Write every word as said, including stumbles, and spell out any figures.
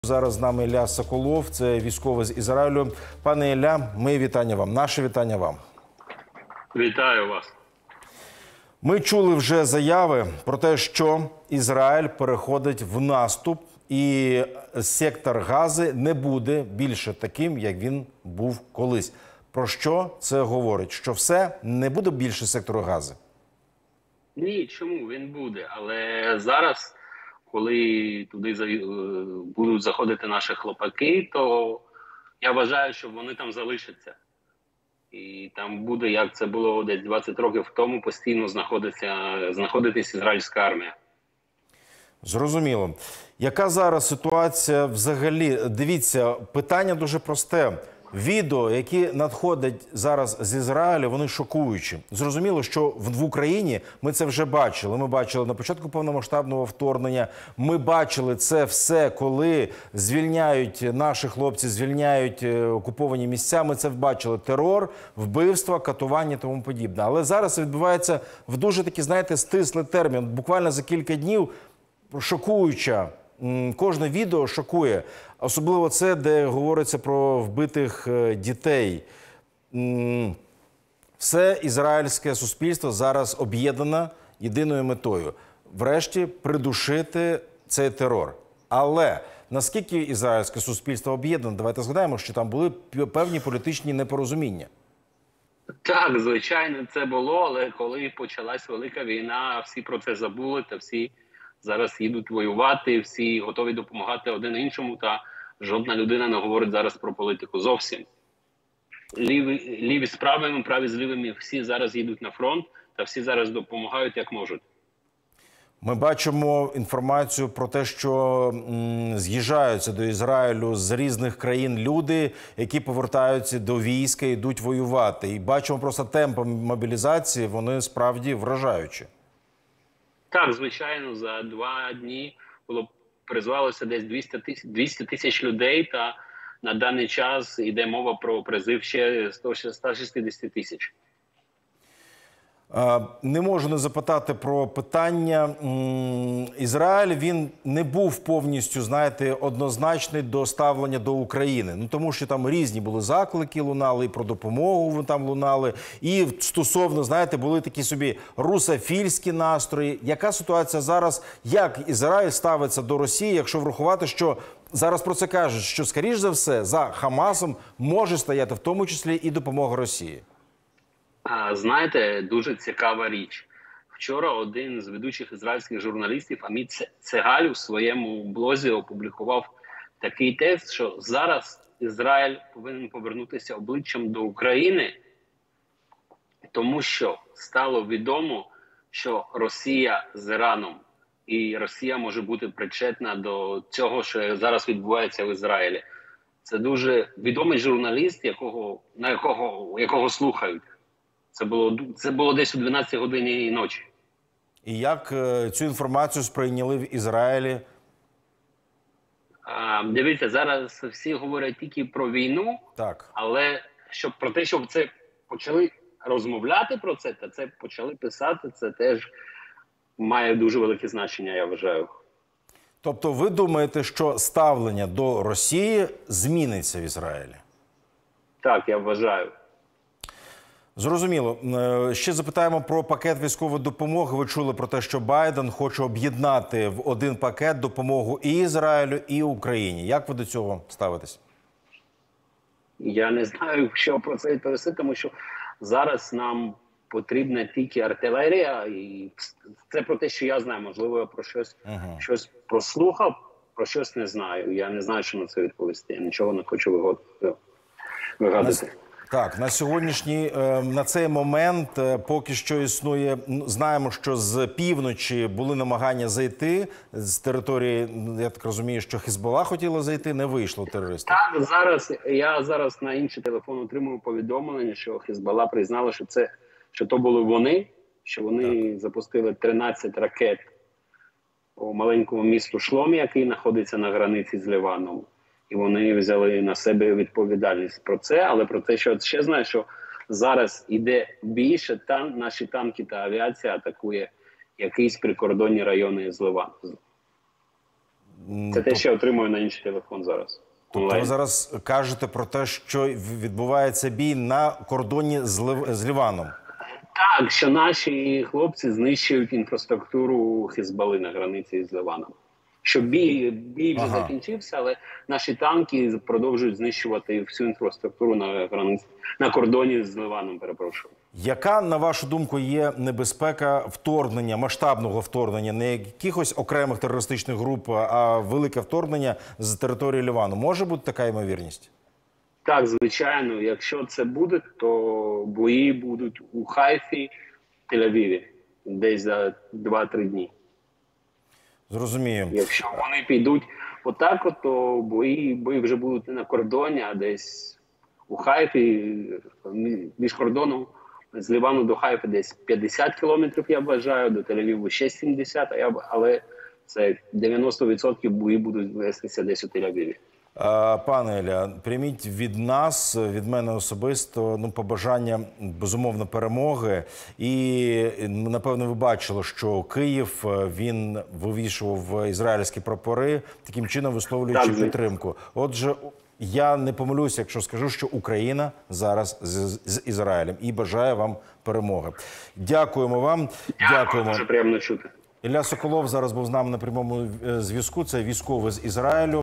Зараз з нами Ілля Соколов, це військовий з Ізраїлю. Пане Ілля, ми вітання вам, наше вітання вам. Вітаю вас. Ми чули вже заяви про те, що Ізраїль переходить в наступ і сектор Гази не буде більше таким, як він був колись. Про що це говорить? Що все, не буде більше сектору Гази? Ні, чому? Він буде. Але зараз, коли туди будуть заходити наші хлопаки, то я вважаю, що вони там залишаться. І там буде, як це було десь двадцять років тому, постійно знаходиться, знаходитись ізраїльська армія. Зрозуміло. Яка зараз ситуація взагалі? Дивіться, питання дуже просте. Відео, які надходять зараз з Ізраїлю, вони шокуючі. Зрозуміло, що в Україні ми це вже бачили. Ми бачили на початку повномасштабного вторгнення. Ми бачили це все, коли звільняють наші хлопці, звільняють окуповані місця. Ми це бачили. Терор, вбивства, катування і тому подібне. Але зараз відбувається в дуже такий, знаєте, стислий термін. Буквально за кілька днів шокуюча. Кожне відео шокує. Особливо це, де говориться про вбитих дітей. Все ізраїльське суспільство зараз об'єднано єдиною метою. Врешті придушити цей терор. Але наскільки ізраїльське суспільство об'єднане? Давайте згадаємо, що там були певні політичні непорозуміння. Так, звичайно, це було, але коли почалась велика війна, всі про це забули та всі зараз їдуть воювати, всі готові допомагати один іншому, та жодна людина не говорить зараз про політику зовсім. Ліві, ліві з правими, праві з лівими, всі зараз їдуть на фронт, та всі зараз допомагають як можуть. Ми бачимо інформацію про те, що м, з'їжджаються до Ізраїлю з різних країн люди, які повертаються до війська, йдуть воювати. І бачимо просто темпи мобілізації, вони справді вражаючі. Так, звичайно, за два дні було призвалося десь двісті тисяч людей, та на даний час йде мова про призив ще сто шістдесят тисяч. Не можу не запитати про питання. Ізраїль, він не був повністю, знаєте, однозначний до ставлення до України. Ну, тому що там різні були заклики, лунали, і про допомогу там лунали. І стосовно, знаєте, були такі собі русофільські настрої. Яка ситуація зараз? Як Ізраїль ставиться до Росії, якщо врахувати, що зараз про це кажуть, що, скоріш за все, за Хамасом може стояти в тому числі і допомога Росії? А, знаєте, дуже цікава річ. Вчора один з ведучих ізраїльських журналістів, Аміт Цегаль, у своєму блозі опублікував такий текст, що зараз Ізраїль повинен повернутися обличчям до України, тому що стало відомо, що Росія з Іраном і Росія може бути причетна до цього, що зараз відбувається в Ізраїлі. Це дуже відомий журналіст, якого, на якого, якого слухають. Це було, це було десь о дванадцятій годині ночі. І як е, цю інформацію сприйняли в Ізраїлі? А, дивіться, зараз всі говорять тільки про війну, так. Але щоб, про те, щоб це почали розмовляти про це, та це почали писати, це теж має дуже велике значення, я вважаю. Тобто ви думаєте, що ставлення до Росії зміниться в Ізраїлі? Так, я вважаю. Зрозуміло. Ще запитаємо про пакет військової допомоги. Ви чули про те, що Байден хоче об'єднати в один пакет допомогу і Ізраїлю, і Україні. Як ви до цього ставитесь? Я не знаю, що про це відповісти, тому що зараз нам потрібна тільки артилерія. І це про те, що я знаю. Можливо, я про щось, uh-huh. щось прослухав, про щось не знаю. Я не знаю, що на це відповісти. Я нічого не хочу вигадати. Так, на сьогоднішній, на цей момент поки що існує, знаємо, що з півночі були намагання зайти з території, я так розумію, що Хезболла хотіла зайти, не вийшло терористів. Так, зараз, я зараз на інший телефон отримую повідомлення, що Хезболла признала, що це, що то були вони, що вони так. запустили тринадцять ракет по маленькому місту Шломі, який знаходиться на границі з Ліваном. І вони взяли на себе відповідальність про це, але про те, що ще знаю, що зараз іде більше, тан, наші танки та авіація атакує якісь прикордонні райони з Ливаном. Це те, що я отримую на інший телефон зараз. Тобто ви зараз кажете про те, що відбувається бій на кордоні з, Лив... з Ліваном? Так, що наші хлопці знищують інфраструктуру Хезболи на границі з Ливаном. Що бій, бій вже ага. закінчився, але наші танки продовжують знищувати всю інфраструктуру на границі, на кордоні з Ливаном, перепрошую. Яка, на вашу думку, є небезпека вторгнення, масштабного вторгнення, не якихось окремих терористичних груп, а велике вторгнення з території Лівану? Може бути така ймовірність? Так, звичайно. Якщо це буде, то бої будуть у Хайфі, Тель-Авіві, десь за два-три дні. Зрозумію. Якщо вони підуть отак, от, то бої, бої вже будуть не на кордоні, а десь у Хайфі, між кордоном з Лівану до Хайфи десь п'ятдесят кілометрів, я вважаю, до Тель-Авіву ще сімдесят, але це дев'яносто відсотків бої будуть вестися десь у Тель-Авіві. Пане Ілля, прийміть від нас, від мене особисто, ну, побажання, безумовно, перемоги. І, напевно, ви бачили, що Київ, він вивішував ізраїльські прапори, таким чином висловлюючи так, підтримку. Отже, я не помилюся, якщо скажу, що Україна зараз з, з Ізраїлем і бажає вам перемоги. Дякуємо вам. Дякуємо. Дуже приємно чути. Ілля Соколов зараз був з нами на прямому зв'язку. Це військовий з Ізраїлю.